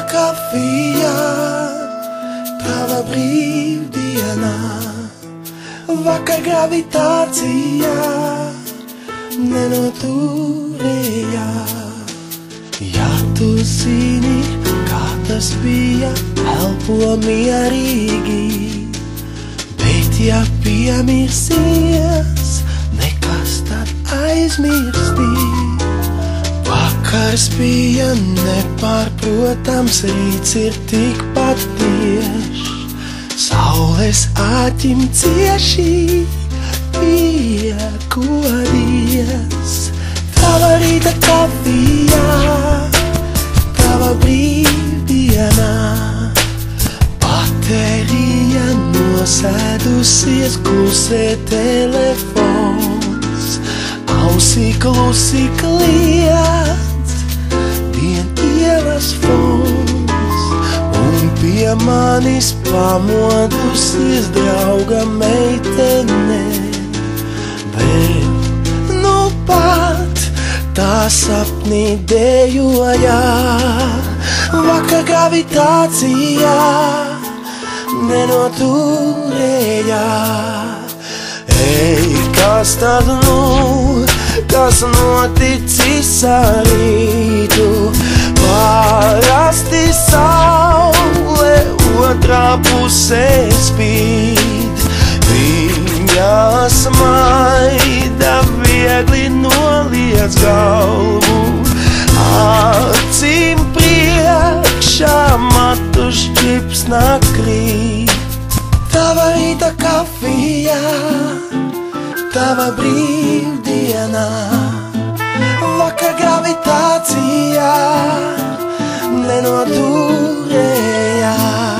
kafija, tava brīvdienā, vakar gravitācijā nenoturēja. Ja tu zini, kā tas bija, elpo mierīgi, bet ja piemirsies, nekas tad aizmirsti. Vakars bija nepārprotams, rīts ir tikpat tiešs, saules aķim cieši piekodies. Tava rīta kafijā, tava brīvdienā, baterija nosēdusies, klusē telefons, ausī klusi kliedz vien ielas fons, un pie manis pamodusies drauga meitene, bet nu pat tā sapnī dejoja. Vakar gravitācijā nenoturēja. Ei, kas tad nu, kas noticis ar rītu? Parasti saule otrā pusē spīd, viņa smaida viegli noliec galvu, acīm priekšā matu šķips nakrīt. Tava rīta kafijā, tava brīvdienā, vakar gravitācijā nenoturēja.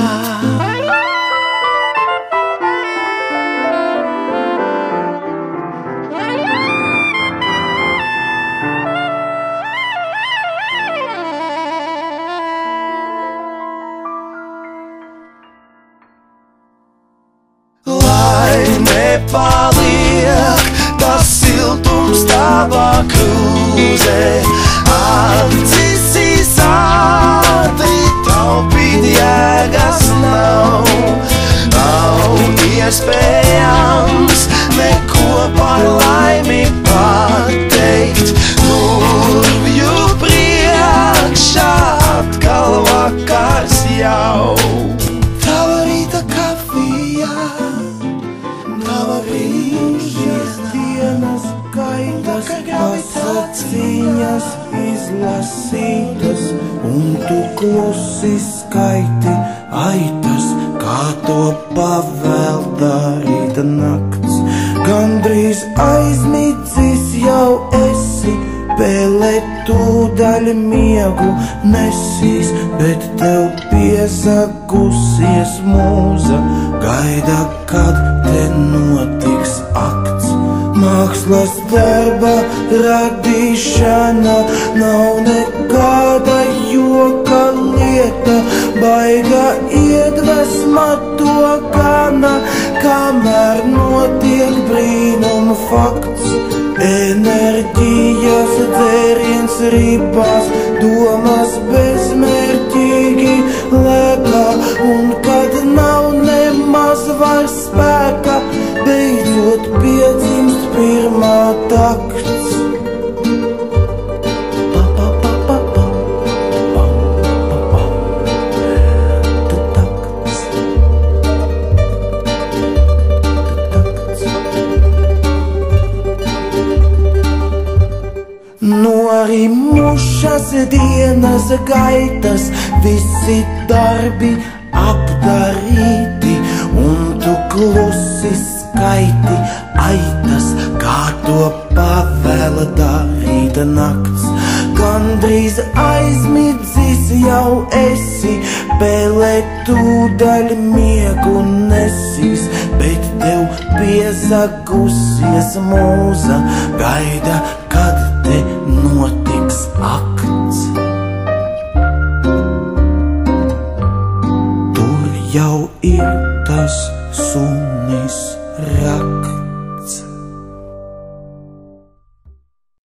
Lai nepaliek tas siltums tavā krūzē, acis ātri taupīt jēgas nav. Nav iespējams neko par laimi pateikt, durvju priekšā atkal vakars jau. Tava rīta kafijā, tava brīvdienas gaitas, pasakziņas izlasītas, un tu klusi skaiti aitas, kā to pavelta rīta nakts. Gandrīz aizmidzis jau esi, pēlē tūdaļ miegu nesīs, bet tev piesakusies mūza, gaida, kad te notiks akts. Mākslas darba radīšana nav nekāda joka lieta, baiga iedvesma to gana, kamēr notiek brīnuma fakts. Enerģijas dzēriens ribās, domas bezmērķīgi lēkā, un kad nav nemaz vairs spēka, beidzot piedzimst pirmā takts. Norimušas dienas gaitas, visi darbi apdarīti, un tu klusi skaiti aitas, kā to pavelta rīta nakts. Gandrīz aizmidzis jau esi, pēlē tūdaļ miegu nesīs, bet tev piesakusies mūza, gaida, kad te notiks akts. Tur jau ir tas sunis rak.